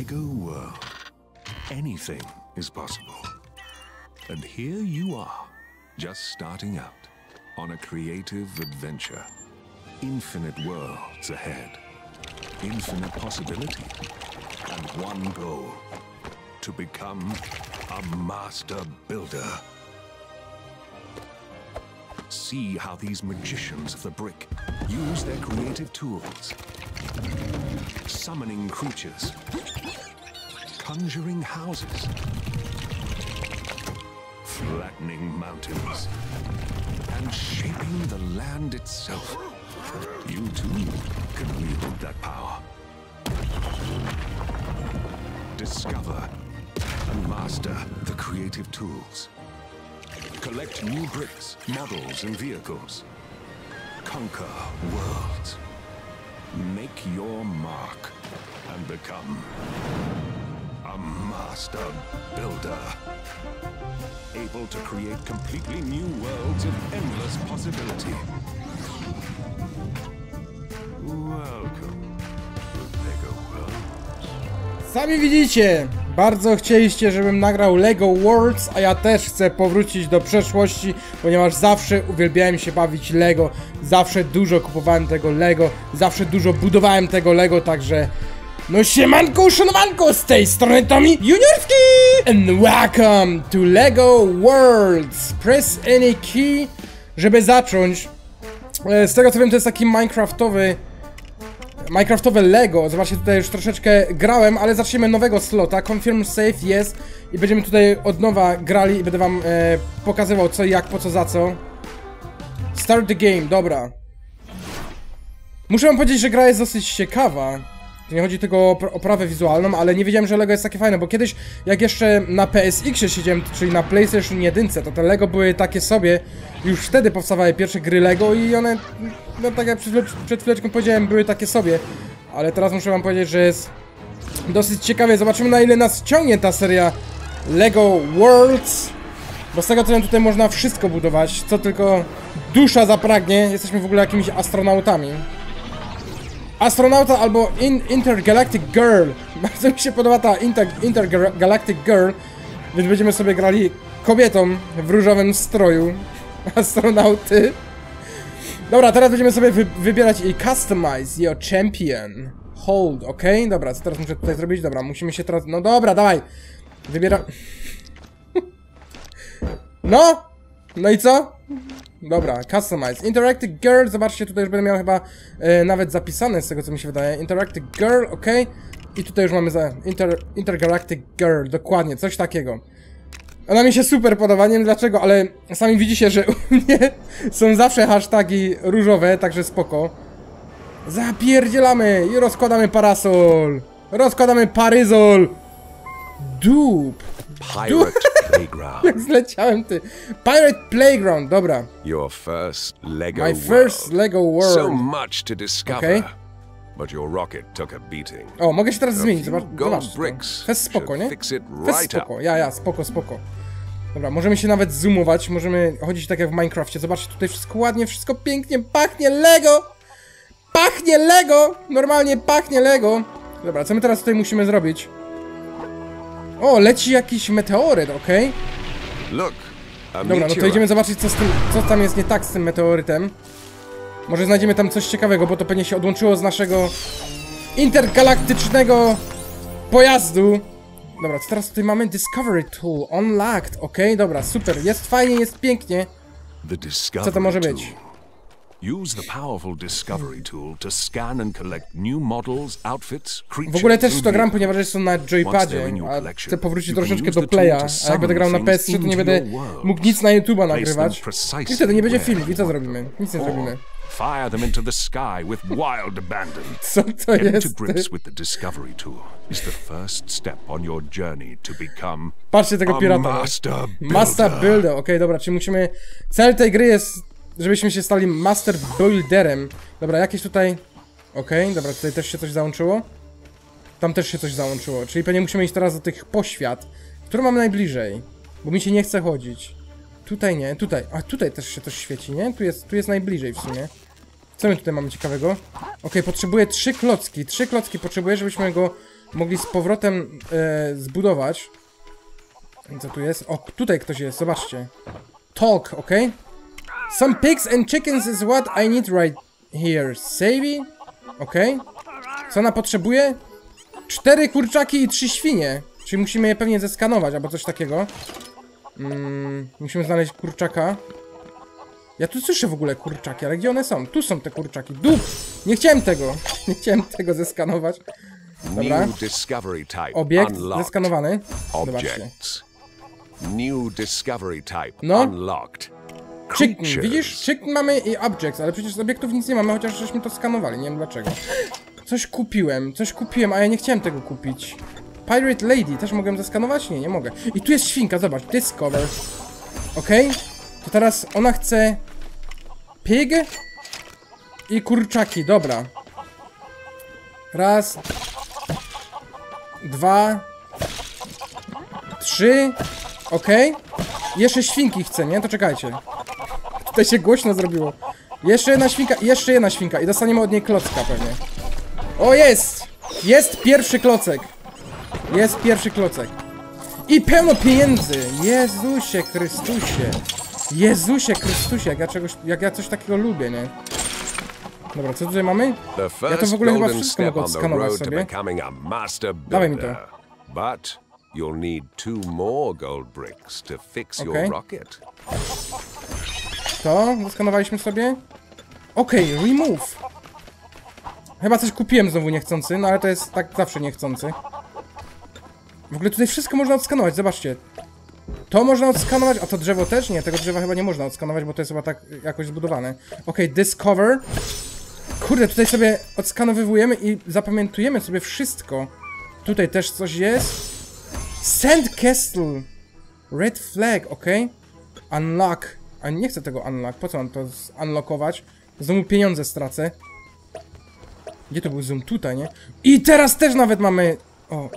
LEGO world, anything is possible. And here you are, just starting out on a creative adventure. Infinite worlds ahead, infinite possibility, and one goal: to become a master builder. See how these magicians of the brick use their creative tools. Summoning creatures, conjuring houses, flattening mountains, and shaping the land itself. You too can wield that power. Discover and master the creative tools. Collect new bricks, models, and vehicles. Conquer worlds. Make your mark and become a master builder. Able to create completely new worlds of endless possibility. Welcome to LEGO Worlds. Sami widzicie, bardzo chcieliście, żebym nagrał LEGO Worlds, a ja też chcę powrócić do przeszłości, ponieważ zawsze uwielbiałem się bawić LEGO, zawsze dużo kupowałem tego LEGO, zawsze dużo budowałem tego LEGO, także no siemanko, uszanowanko, z tej strony Tommy Juniorski and welcome to LEGO Worlds. Press any key, żeby zacząć. Z tego co wiem, to jest taki Minecraftowe LEGO. Zobaczcie, tutaj już troszeczkę grałem, ale zaczniemy nowego slota. Confirm save jest i będziemy tutaj od nowa grali i będę wam pokazywał co i jak, po co, za co. Start the game, dobra. Muszę wam powiedzieć, że gra jest dosyć ciekawa. Nie chodzi tylko o oprawę wizualną, ale nie wiedziałem, że LEGO jest takie fajne, bo kiedyś, jak jeszcze na PSX-ie siedziałem, czyli na PlayStation 1, to te LEGO były takie sobie. Już wtedy powstawały pierwsze gry LEGO i one, no tak jak przed chwileczką powiedziałem, były takie sobie. Ale teraz muszę wam powiedzieć, że jest dosyć ciekawie. Zobaczymy, na ile nas ciągnie ta seria LEGO Worlds. Bo z tego co wiem, tutaj można wszystko budować, co tylko dusza zapragnie. Jesteśmy w ogóle jakimiś astronautami. Astronauta albo Intergalactic Girl. Bardzo mi się podoba ta Intergalactic Girl. Więc będziemy sobie grali kobietą w różowym stroju astronauty. Dobra, teraz będziemy sobie wybierać i customize your champion. Hold, ok? Dobra, co teraz muszę tutaj zrobić? Dobra, musimy się teraz... No dobra, dawaj. Wybieram... No! No i co? Dobra, customize. Interactive Girl, zobaczcie, tutaj już będę miał chyba nawet zapisane z tego co mi się wydaje. Interactive Girl, ok. I tutaj już mamy za Intergalactic Girl, dokładnie, coś takiego. Ona mi się super podoba, nie wiem dlaczego, ale sami widzicie, że u mnie są zawsze hasztagi różowe, także spoko. Zapierdzielamy i rozkładamy parasol. Rozkładamy paryzol. Dup. Pirate Playground. Jak zleciałem, ty. Pirate Playground, dobra. Your first LEGO My first LEGO World. So much to discover. Okay. But your rocket took a beating. O, mogę się teraz zmienić, zobacz. Bricks To jest spoko, nie? fix it To jest right spoko, ja, spoko. Dobra, możemy się nawet zoomować, możemy chodzić tak jak w Minecrafcie. Zobaczcie, tutaj wszystko ładnie, wszystko pięknie, pachnie LEGO! Pachnie LEGO! Normalnie pachnie LEGO! Dobra, co my teraz tutaj musimy zrobić? O, leci jakiś meteoryt, okej? Look, a Dobra, no to idziemy zobaczyć, co tam jest nie tak z tym meteorytem. Może znajdziemy tam coś ciekawego, bo to pewnie się odłączyło z naszego intergalaktycznego pojazdu. Dobra, co teraz tutaj mamy? Discovery Tool, unlocked, okej, dobra, super, jest fajnie, jest pięknie. Co to może być? Use the powerful Discovery Tool to scan and collect new models, outfits, creatures. W ogóle też w to gram, ponieważ jestem na joypadzie, a chcę powrócić troszeczkę do playa, a jak będę grał na PS3, to nie będę mógł nic na YouTube'a nagrywać. I wtedy nie będzie film. I co zrobimy? Nic nie zrobimy. Fire them into the sky with wild abandon. Co to jest? Getting to grips with the Discovery Tool is the first step on your journey to become Patrzcie tego pirata. Master Builder. Okej, dobra, czyli musimy... Cel tej gry jest, żebyśmy się stali Master Builderem. Dobra, jakieś tutaj... Okej, dobra, tutaj też się coś załączyło. Tam też się coś załączyło, czyli pewnie musimy iść teraz do tych poświat. Które mamy najbliżej? Bo mi się nie chce chodzić. Tutaj nie, tutaj. A tutaj też się coś świeci, nie? Tu jest najbliżej w sumie. Co my tutaj mamy ciekawego? Okej, potrzebuję 3 klocki. 3 klocki potrzebuję, żebyśmy go mogli z powrotem zbudować. Co tu jest? O, tutaj ktoś jest, zobaczcie. Talk, ok? Some pigs and chickens is what I need right here. Savvy? Ok. Co ona potrzebuje? 4 kurczaki i 3 świnie. Czyli musimy je pewnie zeskanować, albo coś takiego. Musimy znaleźć kurczaka. Ja tu słyszę w ogóle kurczaki, ale gdzie one są? Tu są te kurczaki. Dup! Nie chciałem tego. Nie chciałem tego zeskanować. Dobra. Obiekt zeskanowany. Zobaczcie. New discovery type No. unlocked. Chicken, widzisz? Chicken mamy i objects, ale przecież z obiektów nic nie mamy, chociaż żeśmy to skanowali, nie wiem dlaczego. Coś kupiłem, a ja nie chciałem tego kupić. Pirate Lady, też mogę zeskanować? Nie, nie mogę. I tu jest świnka, zobacz, discover. Okej? To teraz ona chce... Pig i kurczaki, dobra. Raz. 2. 3. Okej. Jeszcze świnki chce, nie? To czekajcie. Tutaj się głośno zrobiło. Jeszcze jedna świnka i dostaniemy od niej klocka pewnie. O, jest! Jest pierwszy klocek. Jest pierwszy klocek. I pełno pieniędzy! Jezusie Chrystusie! Jezusie Chrystusie, jak ja coś takiego lubię, nie? Dobra, co tutaj mamy? Ja to w ogóle chyba wszystko mogę odskanować sobie. Dawaj mi to. But you'll need 2 more gold bricks to fix your rocket. To zeskanowaliśmy sobie. Okej, remove. Chyba coś kupiłem znowu niechcący, no ale to jest tak zawsze niechcący. W ogóle tutaj wszystko można odskanować, zobaczcie. To można odskanować, a to drzewo też? Nie, tego drzewa chyba nie można odskanować, bo to jest chyba tak jakoś zbudowane. Okej, discover. Kurde, tutaj sobie odskanowywujemy i zapamiętujemy sobie wszystko. Tutaj też coś jest. Sand Castle. Red flag, okej. Unlock. A nie chcę tego unlock. Po co mam to unlockować? Znowu pieniądze stracę. Gdzie to był zoom? Tutaj, nie? I teraz też nawet mamy... O.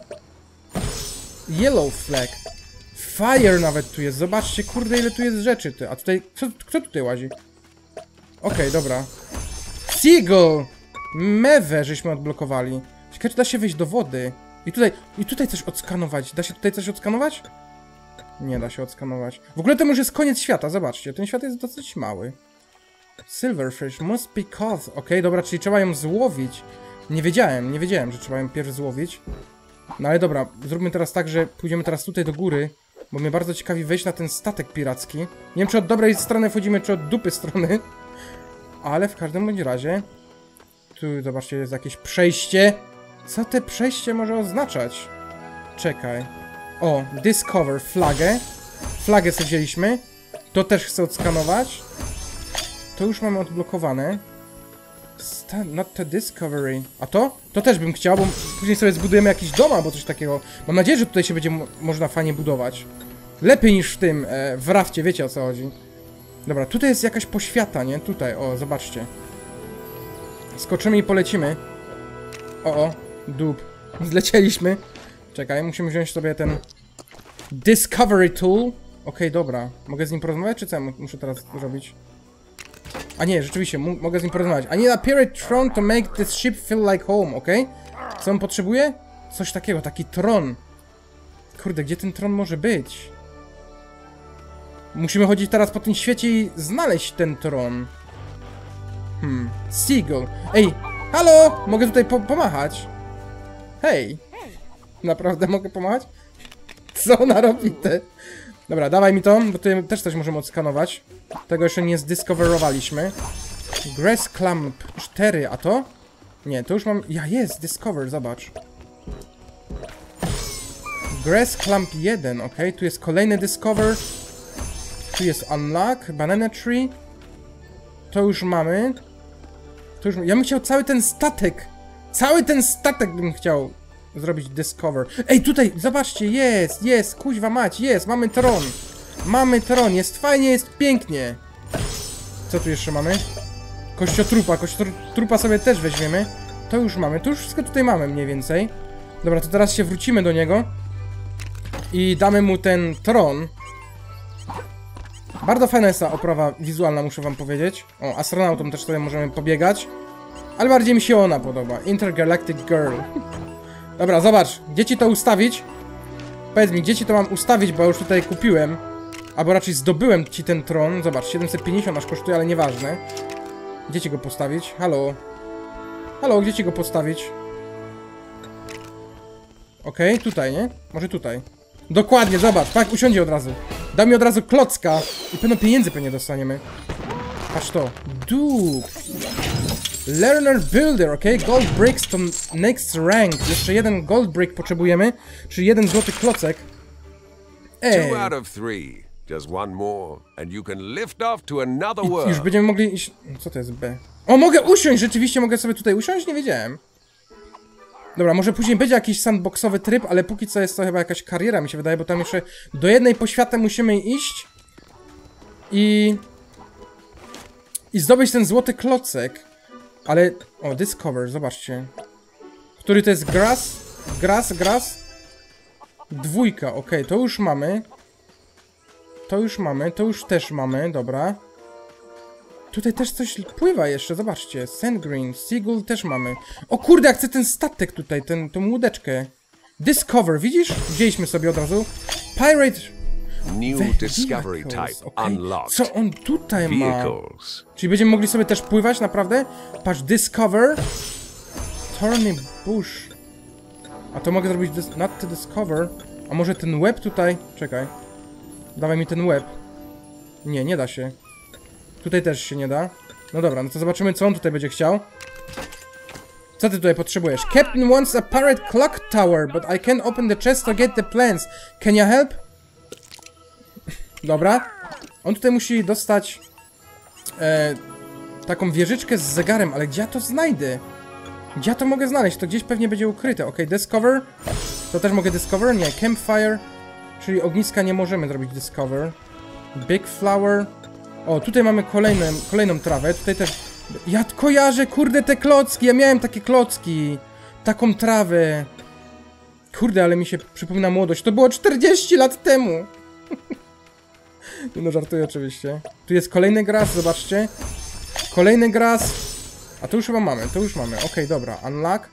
Yellow flag. Fire nawet tu jest. Zobaczcie, kurde, ile tu jest rzeczy, ty. A tutaj... Kto tutaj łazi? Okej, dobra. Seagull! Mewę żeśmy odblokowali. Ciekawe, czy da się wejść do wody. I tutaj coś odskanować. Da się tutaj coś odskanować? Nie da się odskanować. W ogóle to już jest koniec świata, zobaczcie. Ten świat jest dosyć mały. Silverfish must be caught. Okej, dobra, czyli trzeba ją złowić. Nie wiedziałem, że trzeba ją pierw złowić. No ale dobra, zróbmy teraz tak, że pójdziemy teraz tutaj do góry. Bo mnie bardzo ciekawi wejść na ten statek piracki. Nie wiem, czy od dobrej strony wchodzimy, czy od dupy strony. Ale w każdym bądź razie... Tu, zobaczcie, jest jakieś przejście. Co te przejście może oznaczać? Czekaj. O, discover, flagę. Flagę sobie wzięliśmy. To też chcę odskanować. To już mamy odblokowane. Not the discovery. A to? To też bym chciał, bo później sobie zbudujemy jakiś dom albo coś takiego. Mam nadzieję, że tutaj się będzie można fajnie budować. Lepiej niż w tym, w rafcie, wiecie o co chodzi. Dobra, tutaj jest jakaś poświata, nie? Tutaj, o, zobaczcie. Skoczymy i polecimy. O, dup. Zlecieliśmy. Czekaj, musimy wziąć sobie ten Discovery Tool. Okej, dobra. Mogę z nim porozmawiać, czy co muszę teraz zrobić? A nie, rzeczywiście, mogę z nim porozmawiać. I need a pirate throne to make this ship feel like home, okej? Co on potrzebuje? Coś takiego, taki tron. Kurde, gdzie ten tron może być? Musimy chodzić teraz po tym świecie i znaleźć ten tron. Seagull. Ej, halo! Mogę tutaj pomachać? Hej! Naprawdę mogę pomachać? Co ona robi te? Dobra, dawaj mi to, bo tutaj też coś możemy odskanować. Tego jeszcze nie zdiscoverowaliśmy. Grass Clamp 4, a to? Nie, to już mam... jest, Discover, zobacz. Grass Clamp 1, ok. Tu jest kolejny Discover. Tu jest Unlock, Banana Tree. To już mamy. Ja bym chciał cały ten statek. Cały ten statek bym chciał zrobić Discover. Ej, tutaj, zobaczcie, jest, kuźwa mać, jest, mamy tron. Mamy tron, jest fajnie, jest pięknie. Co tu jeszcze mamy? Kościotrupa sobie też weźmiemy. To już mamy, to już wszystko tutaj mamy mniej więcej. Dobra, to teraz się wrócimy do niego. I damy mu ten tron. Bardzo fajna jest ta oprawa wizualna, muszę wam powiedzieć. O, astronautą też sobie możemy pobiegać. Ale bardziej mi się ona podoba. Intergalactic Girl. Dobra, zobacz. Gdzie ci to ustawić? Powiedz mi, gdzie ci to mam ustawić, bo już tutaj kupiłem. Albo raczej zdobyłem ci ten tron. Zobacz, 750 aż kosztuje, ale nieważne. Gdzie ci go postawić? Halo? Halo, gdzie ci go postawić? Okej, tutaj, nie? Może tutaj. Dokładnie, zobacz, tak, usiądzie od razu. Da mi od razu klocka. I pewno pieniędzy pewnie dostaniemy. Patrz to. Dude. Learner Builder, okej? Gold bricks to next rank. Jeszcze jeden gold brick potrzebujemy. Czyli jeden złoty klocek. Ej. 2 out of 3. Just one more, and you can lift off to another world. Już będziemy mogli iść... Co to jest B? O, mogę usiąść! Rzeczywiście mogę sobie tutaj usiąść? Nie wiedziałem. Dobra, może później będzie jakiś sandboxowy tryb, ale póki co jest to chyba jakaś kariera, mi się wydaje, bo tam jeszcze do jednej poświaty musimy iść i zdobyć ten złoty klocek. Ale... O, discover, zobaczcie. Który to jest grass? Grass? 2, okej, to już mamy. To już też mamy, dobra. Tutaj też coś pływa jeszcze, zobaczcie. Sand Green, Seagull też mamy. O kurde, jak chcę ten statek tutaj, tą łódeczkę. Discover, widzisz? Wzięliśmy sobie od razu. Pirate... New discovery type unlocked. Co on tutaj ma? Vehicles. Czyli będziemy mogli sobie też pływać, naprawdę? Patrz, Discover. Thorny Bush. A to mogę zrobić not to discover. A może ten web tutaj? Czekaj. Dawaj mi ten web. Nie, nie da się. Tutaj też się nie da. No dobra, no to zobaczymy, co on tutaj będzie chciał. Co ty tutaj potrzebujesz? Captain wants a pirate clock tower, but I can't open the chest to get the plans. Can you help? Dobra. On tutaj musi dostać taką wieżyczkę z zegarem, ale gdzie ja to znajdę? Gdzie ja to mogę znaleźć? To gdzieś pewnie będzie ukryte. Ok, discover. To też mogę discover? Nie, campfire. Czyli ogniska nie możemy zrobić discover. Big flower. O, tutaj mamy kolejną trawę. Tutaj też... Ja kojarzę, kurde, te klocki. Ja miałem takie klocki. Taką trawę. Kurde, ale mi się przypomina młodość. To było 40 lat temu. No, żartuję oczywiście. Tu jest kolejny grass, zobaczcie. Kolejny grass. A to już chyba mamy, to już mamy. Okej, dobra. Unlock.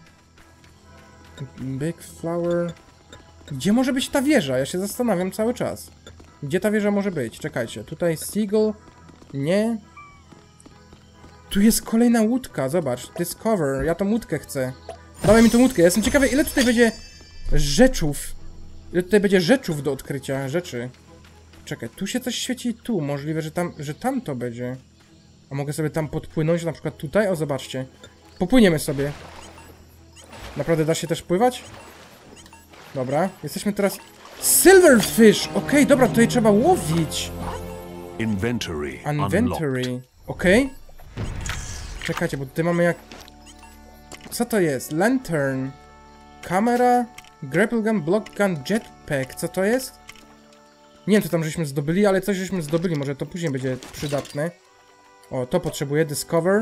Big flower. Gdzie może być ta wieża? Ja się zastanawiam cały czas. Gdzie ta wieża może być? Czekajcie. Tutaj Seagull. Nie. Tu jest kolejna łódka, zobacz. Discover. Ja tą łódkę chcę. Dawaj mi tą łódkę. Ja jestem ciekawy, ile tutaj będzie rzeczów. Ile tutaj będzie rzeczów do odkrycia. Rzeczy. Czekaj, tu się coś świeci tu. Możliwe, że tam to będzie. A mogę sobie tam podpłynąć, na przykład tutaj? O, zobaczcie. Popłyniemy sobie. Naprawdę da się też pływać? Dobra, jesteśmy teraz... Silverfish! Okej, dobra, tutaj trzeba łowić. Inventory. Okej. Czekajcie, bo tutaj mamy jak... Co to jest? Lantern. Kamera. Grapple gun, block gun, jetpack. Co to jest? Nie wiem, co tam żeśmy zdobyli, ale coś żeśmy zdobyli. Może to później będzie przydatne. O, to potrzebuję. Discover.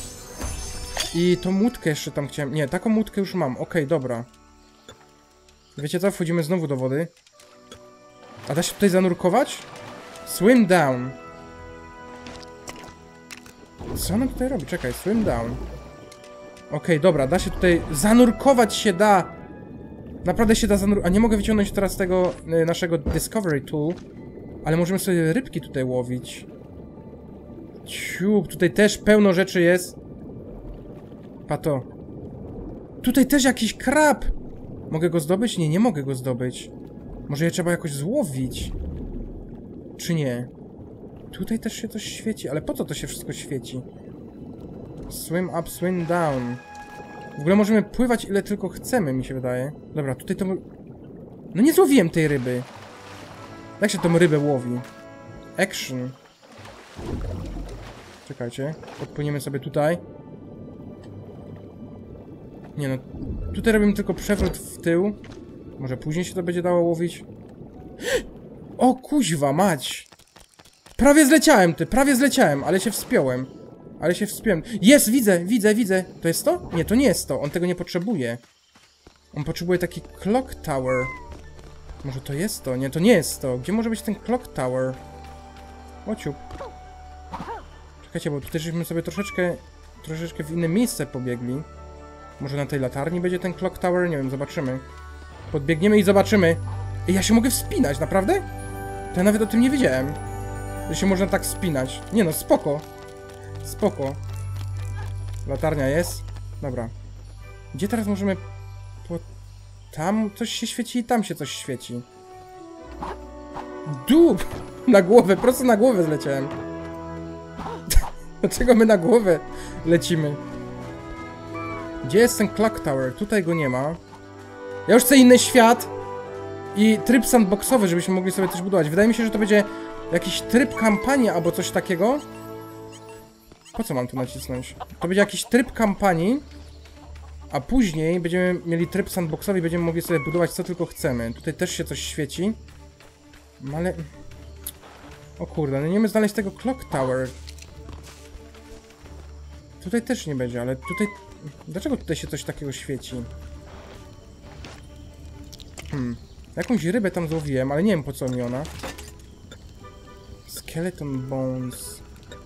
I tą łódkę jeszcze tam chciałem... Nie, taką łódkę już mam. Okej, dobra. Wiecie co? Wchodzimy znowu do wody. A da się tutaj zanurkować? Swim down. Co ona tutaj robi? Czekaj, swim down. Okej, dobra, da się tutaj... Zanurkować się da! Naprawdę się da zanurkować... A nie mogę wyciągnąć teraz tego naszego Discovery Tool. Ale możemy sobie rybki tutaj łowić. Ciup, tutaj też pełno rzeczy jest. Pato. Tutaj też jakiś krab! Mogę go zdobyć? Nie, nie mogę go zdobyć. Może je trzeba jakoś złowić? Czy nie? Tutaj też się coś świeci, ale po co to się wszystko świeci? Swim up, swim down. W ogóle możemy pływać ile tylko chcemy, mi się wydaje. Dobra, tutaj to... No nie złowiłem tej ryby. Jak się tą rybę łowi? Action. Czekajcie. Podpłyniemy sobie tutaj. Nie no. Tutaj robimy tylko przewrót w tył. Może później się to będzie dało łowić. O kuźwa mać. Prawie zleciałem, ale się wspiąłem. Jest, widzę. To jest to? Nie, to nie jest to. On tego nie potrzebuje. On potrzebuje taki clock tower. Może to jest to? Nie, to nie jest to. Gdzie może być ten clock tower? Ociup. Czekajcie, bo tutaj żeśmy sobie troszeczkę w inne miejsce pobiegli. Może na tej latarni będzie ten clock tower? Nie wiem, zobaczymy. Podbiegniemy i zobaczymy. Ej, ja się mogę wspinać, naprawdę? To ja nawet o tym nie wiedziałem. Że się można tak wspinać. Nie no, spoko. Spoko. Latarnia jest. Dobra. Gdzie teraz możemy... Tam coś się świeci i tam się coś świeci. Dup! Na głowę, prosto na głowę zleciałem. Dlaczego my na głowę lecimy? Gdzie jest ten clock tower? Tutaj go nie ma. Ja już chcę inny świat i tryb sandboxowy, żebyśmy mogli sobie coś budować. Wydaje mi się, że to będzie jakiś tryb kampanii albo coś takiego. Po co mam tu nacisnąć? To będzie jakiś tryb kampanii, a później będziemy mieli tryb sandboxowy i będziemy mogli sobie budować co tylko chcemy. Tutaj też się coś świeci. No ale... O kurde, no nie wiemy znaleźć tego clock tower. Tutaj też nie będzie, ale tutaj... Dlaczego tutaj się coś takiego świeci? Jakąś rybę tam złowiłem, ale nie wiem po co mi ona. Skeleton bones.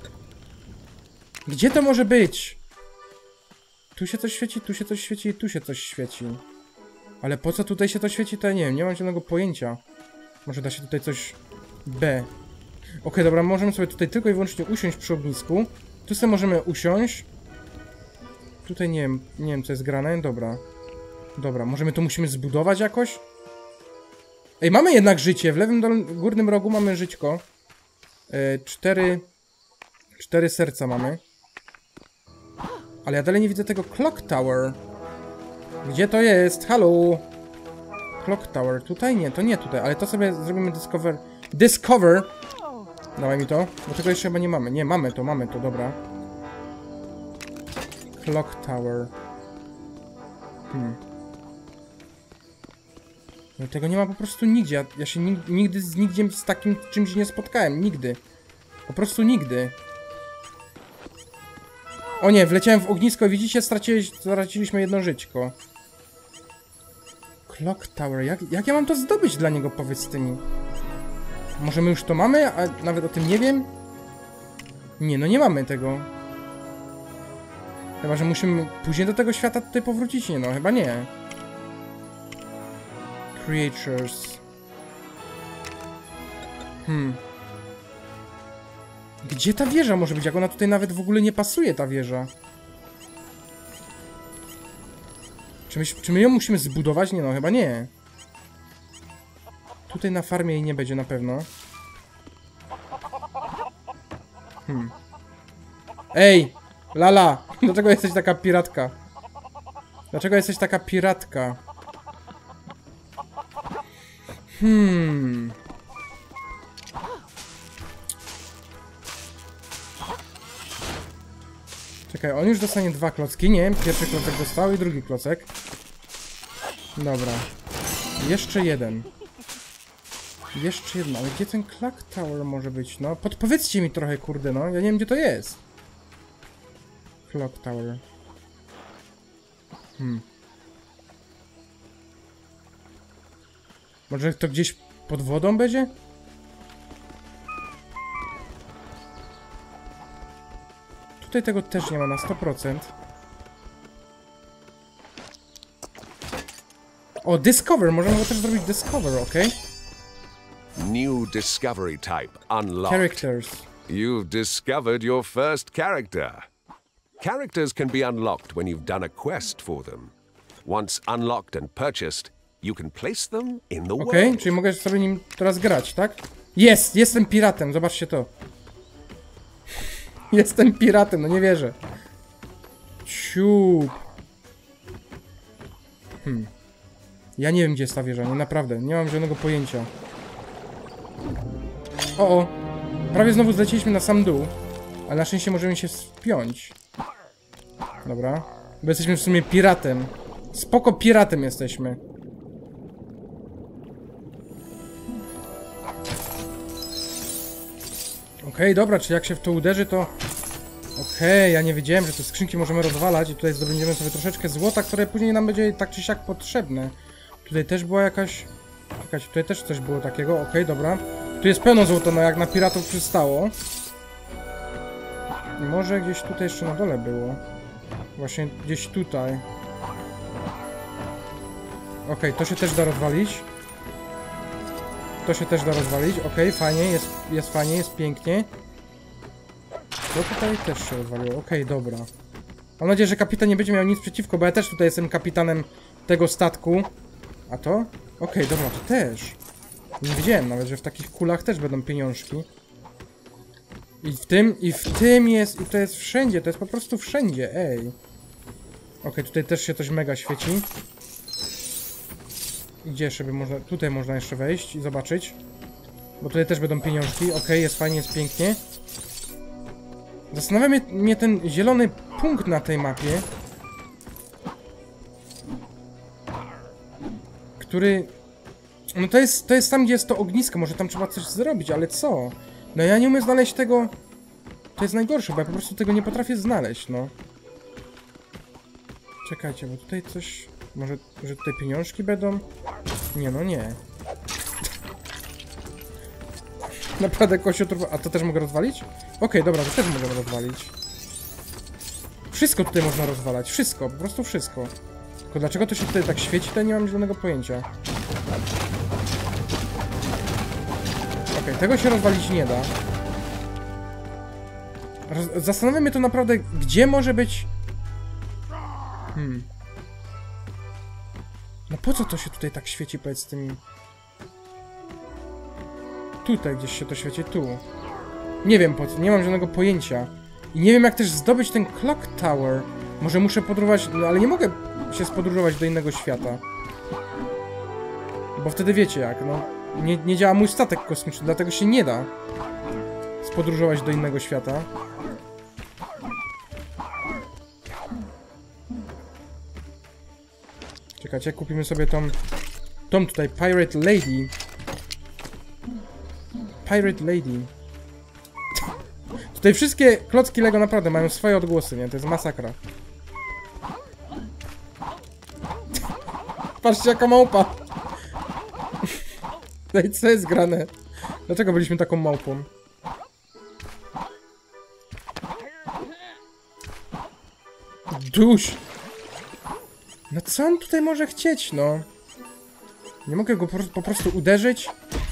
Gdzie to może być? Tu się coś świeci, tu się coś świeci i tu się coś świeci. Ale po co tutaj się to świeci, to ja nie wiem, nie mam żadnego pojęcia. Może da się tutaj coś... Okej, dobra, możemy sobie tutaj tylko i wyłącznie usiąść przy ognisku. Tu sobie możemy usiąść. Tutaj nie wiem co jest grane, dobra. Dobra, może my to musimy zbudować jakoś? Ej, mamy jednak życie, w lewym górnym rogu mamy żyćko. 4 serca mamy. Ale ja dalej nie widzę tego clock tower. Gdzie to jest? Halo? Clock tower, tutaj nie, to nie tutaj, ale to sobie zrobimy Discover! Dawaj mi to, bo tego jeszcze chyba nie mamy. Nie, mamy to, dobra. Clock tower. No tego nie ma po prostu nigdzie. Ja się nigdy z takim czymś nie spotkałem. Nigdy. Po nigdy. O nie, wleciałem w ognisko i widzicie, straciliśmy jedno żyćko. Clock tower. Jak ja mam to zdobyć dla niego, powiedz ty mi? Może my już to mamy, a nawet o tym nie wiem? Nie, no nie mamy tego. Chyba, że musimy później do tego świata tutaj powrócić? Nie, no chyba nie. Creatures. Gdzie ta wieża może być? Jak ona tutaj nawet w ogóle nie pasuje, ta wieża. Czy my ją musimy zbudować? Nie, no chyba nie. Tutaj na farmie jej nie będzie na pewno. Ej! Lala! Dlaczego jesteś taka piratka? Dlaczego jesteś taka piratka? Czekaj, on już dostanie 2 klocki. Nie, pierwszy klocek dostał i drugi klocek. Dobra. Jeszcze jeden. Jeszcze jedna, ale gdzie ten clock tower może być? No, podpowiedzcie mi trochę, kurde, no. Ja nie wiem, gdzie to jest. Clock tower. Może to gdzieś pod wodą będzie? Tutaj tego też nie ma na 100%. O, Discover! Możemy go też zrobić Discover, ok? New discovery type unlocked. Characters. You've discovered your first character. Characters can be unlocked when you've done a quest for them. Once unlocked and purchased, you can place them in the world. Czyli mogę sobie nim teraz grać, tak? Jestem piratem, zobaczcie to. Jestem piratem, no nie wierzę. Ciup. Ja nie wiem, gdzie jest ta wieża, nie, naprawdę, nie mam żadnego pojęcia. O, prawie znowu zleciliśmy na sam dół, ale na szczęście możemy się wspiąć. Dobra, bo jesteśmy w sumie piratem. Spoko piratem jesteśmy. Okej, dobra, czy jak się w to uderzy, to... Okej, ja nie wiedziałem, że te skrzynki możemy rozwalać i tutaj zdobędziemy sobie troszeczkę złota, które później nam będzie tak czy siak potrzebne. Tutaj też była jakaś... Czekajcie, tutaj też coś było takiego, okej, dobra. Tu jest pełno złota, no jak na piratów przystało. I może gdzieś tutaj jeszcze na dole było. Właśnie gdzieś tutaj. Okej, to się też da rozwalić. To się też da rozwalić. Okej, fajnie, jest fajnie, jest pięknie. To tutaj też się rozwaliło. Okej, dobra. Mam nadzieję, że kapitan nie będzie miał nic przeciwko, bo ja też tutaj jestem kapitanem tego statku. A to? Okej, dobra, to też. Nie wiedziałem nawet, że w takich kulach też będą pieniążki. I w tym jest, i to jest wszędzie, to jest po prostu wszędzie, ej. Okej, tutaj też się coś mega świeci. Gdzie jeszcze by można, tutaj można jeszcze wejść i zobaczyć. Bo tutaj też będą pieniążki, okej, jest fajnie, jest pięknie. Zastanawia mnie ten zielony punkt na tej mapie. Który... No to jest tam, gdzie jest to ognisko, może tam trzeba coś zrobić, ale co? No ja nie umiem znaleźć tego... To jest najgorsze, bo ja po prostu tego nie potrafię znaleźć, no. Czekajcie, bo tutaj coś... Może, że tutaj pieniążki będą? Nie, no nie. Naprawdę kościotr... A to też mogę rozwalić? Okej, dobra, to też możemy rozwalić. Wszystko tutaj można rozwalać, wszystko, po prostu wszystko. Tylko dlaczego to się tutaj tak świeci, to nie mam żadnego pojęcia. Okej, tego się rozwalić nie da. Zastanawiam mnie to naprawdę, gdzie może być... No po co to się tutaj tak świeci, powiedz tymi... Tutaj gdzieś się to świeci, tu. Nie wiem po co, nie mam żadnego pojęcia. I nie wiem jak też zdobyć ten Clock Tower. Może muszę podróżować, no ale nie mogę się spodróżować do innego świata. Bo wtedy wiecie jak, no. Nie działa mój statek kosmiczny, dlatego się nie da spodróżować do innego świata. Czekajcie, kupimy sobie tą tutaj, Pirate Lady. Pirate Lady. Tutaj wszystkie klocki Lego naprawdę mają swoje odgłosy, nie? To jest masakra. Patrzcie jaka małpa. No i co jest grane? Dlaczego byliśmy taką małpą? Dusz! No co on tutaj może chcieć, no? Nie mogę go po prostu uderzyć?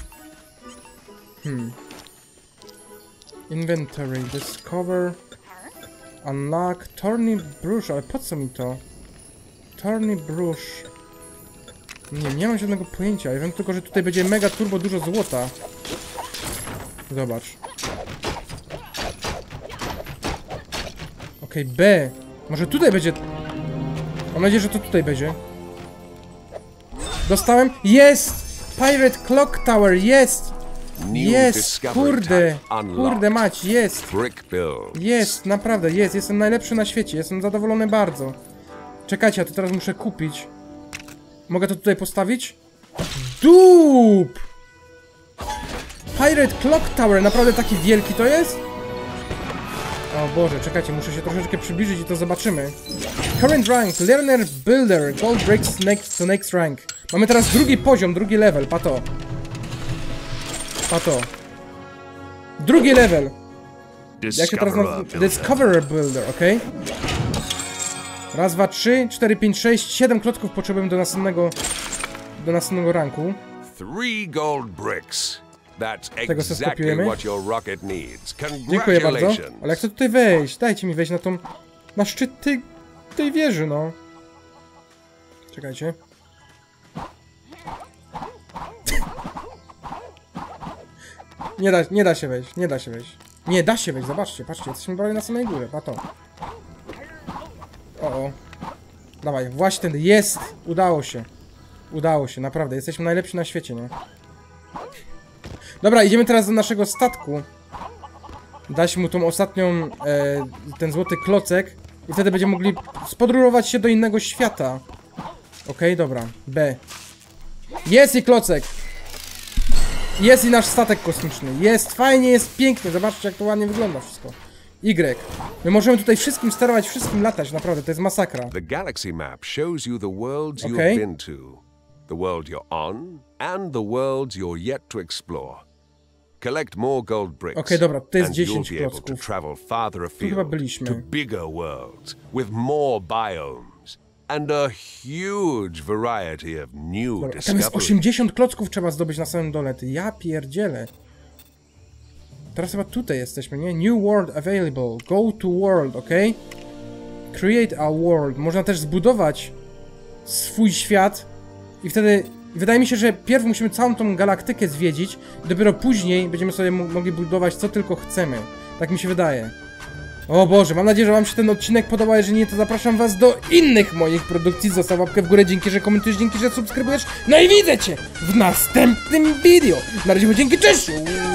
Inventory, discover, unlock, Thorny Brush, ale po co mi to? Thorny Brush. Nie mam żadnego pojęcia, ja wiem tylko, że tutaj będzie mega turbo dużo złota. Zobacz. Okej, B. Może tutaj będzie... Mam nadzieję, że to tutaj będzie. Dostałem? Jest! Pirate Clock Tower, jest! Jest! Kurde! Kurde mać, jest! Jest, naprawdę, jest. Jestem najlepszy na świecie, jestem zadowolony bardzo. Czekajcie, ja to teraz muszę kupić. Mogę to tutaj postawić? Dup! Pirate Clock Tower, naprawdę taki wielki to jest? O Boże, czekajcie, muszę się troszeczkę przybliżyć i to zobaczymy. Current rank, Learner Builder, Gold Bricks next to next rank. Mamy teraz drugi poziom, drugi level, pato. Pato. Drugi level. Jak się teraz nazywa? Discoverer Builder, ok? Raz, dwa, trzy, 4, 5, 6, 7 klocków potrzebujemy do następnego ranku. 3 gold bricks. That's Tego sobie exactly skopiujemy. what your rocket needs. Dziękuję bardzo. Congratulations. Ale jak chcę tutaj wejść? Dajcie mi wejść na szczyt tej wieży, no. Czekajcie. Nie da się wejść, nie da się wejść. Nie, da się wejść, zobaczcie, patrzcie, jesteśmy prawie na samej górze, pato. O. Dawaj, właśnie ten, jest! Udało się. Udało się, naprawdę, jesteśmy najlepsi na świecie, nie? Dobra, idziemy teraz do naszego statku. Dać mu tą ostatnią, ten złoty klocek. I wtedy będziemy mogli spodróżować się do innego świata. Okej, dobra, B. Jest i klocek! Jest i nasz statek kosmiczny. Jest fajnie, jest pięknie. Zobaczcie, jak to ładnie wygląda wszystko. Y. My możemy tutaj wszystkim sterować, wszystkim latać. Naprawdę, to jest masakra. The galaxy map shows you the worlds you've been to, the world you're on, and the worlds you're yet to explore. Collect more gold bricks, dobra, to jest and 10 you'll be able to klocków. travel farther Tu chyba afield byliśmy. to bigger worlds with more biomes. and a huge variety of new Dobra, tam jest discoveries. 80 klocków trzeba zdobyć na samym dole, ty, ja pierdzielę. Teraz chyba tutaj jesteśmy, nie? New world available, go to world, ok? Create a world, można też zbudować swój świat i wtedy, wydaje mi się, że pierw musimy całą tą galaktykę zwiedzić i dopiero później będziemy sobie mogli budować co tylko chcemy. Tak mi się wydaje. O Boże, mam nadzieję, że wam się ten odcinek podobał, jeżeli nie, to zapraszam was do innych moich produkcji. Zostaw łapkę w górę, dzięki, że komentujesz, dzięki, że subskrybujesz. No i widzę cię w następnym video. Na razie, dzięki, cześć!